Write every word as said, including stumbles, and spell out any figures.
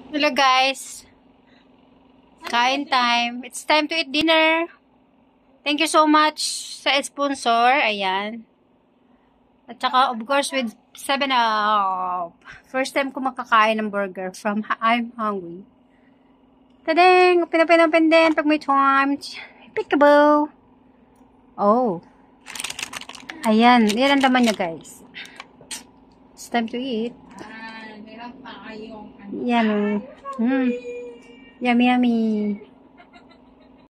Hello guys. Kain time. It's time to eat dinner. Thank you so much sa sponsor. Ayan. At saka of course with seven up. First time ko makakain ng burger from I'm Hungry. Tadeng! Open, open, open din pag may time. Peekaboo! Oh. Ayan. Yan ang laman niya guys. It's time to eat. Yan. Mm. Yummy, yummy.